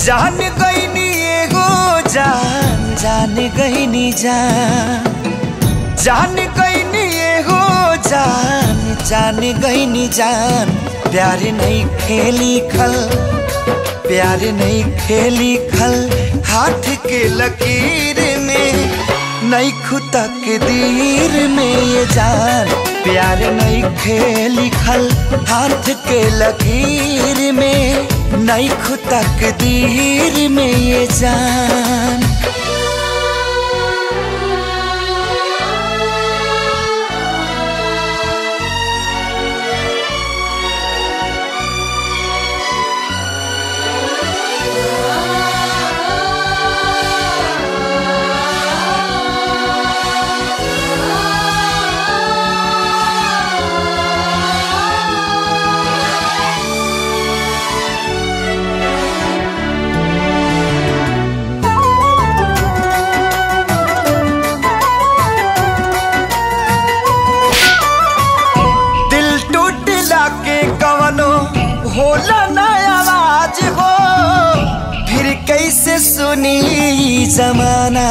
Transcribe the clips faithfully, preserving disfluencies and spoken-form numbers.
जान गईनी एगो जान जान गईनी जान जान गईनी एगो जान जान गईनी जान प्यार नहीं खेली खल प्यार नहीं खेली खल हाथ के लकीर में नहीं खुदा के दीर में ये जान प्यार नहीं खेली खल हाथ के लकीर में नहीं खुदा के दीर में ये जान। होला ना आवाज हो फिर कैसे सुनी जमाना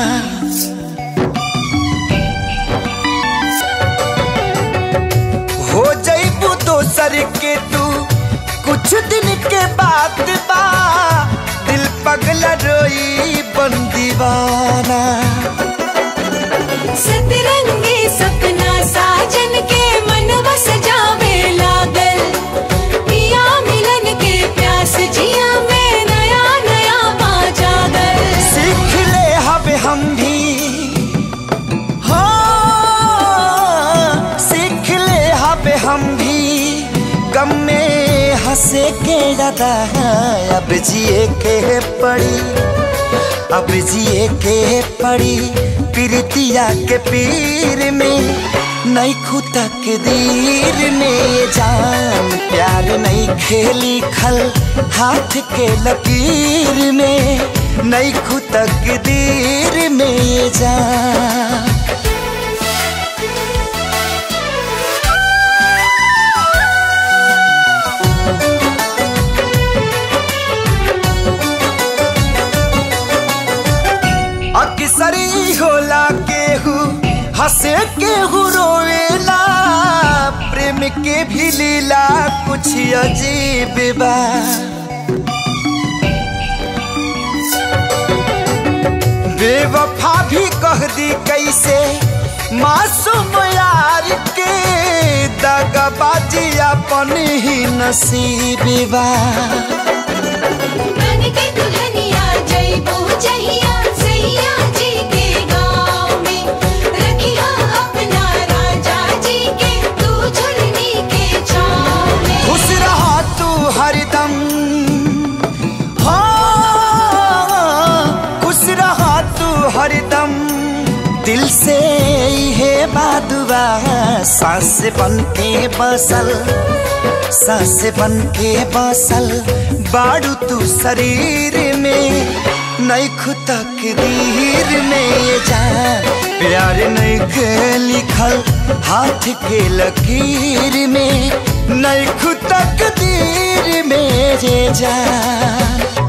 हो जाइबू दोसर के तू कुछ दिन के बाद बा दिल पगला रोई बन दीवाना। सतरंगी सपना साजन के मनवा सजावे लागल मिलन के प्यास जिया में नया नया बाजागर सीख ले हब हम भी हाँ सीख ले हब हम भी गम में हंसे के ज्यादा अब जिए के पड़ी अब जिए के पड़ी प्रीतिया के पीर में नहीं खुदा के दीर में जान प्यार नहीं खेली खल हाथ के लकीर में नहीं खुदा के दीर में जान। अक्सरी होला केहू हंसे केहू रोवेला प्रेम के भी लीला कुछ अजीब बा। बेवफा भी कह दी कैसे मासूम यार के दगाबाजी अपन ही नसीब बा। बन के दुल्हनिया जइबो जहिया सैया जी के गाँव में रखिया अपना राजा जी के तू झुलनी के छाँव में खुश रहा तू हरदम हाँ खुश रहा तू हरदम दिल से है बादुआ सांस बन के बसल सांस बन के बसल बाड़ू तू शरीर में नहीं खुदा के दीर में ये जान प्यार नहीं के लिखल हाथ के लकीर में नहीं खुदा के दीर में ये जान।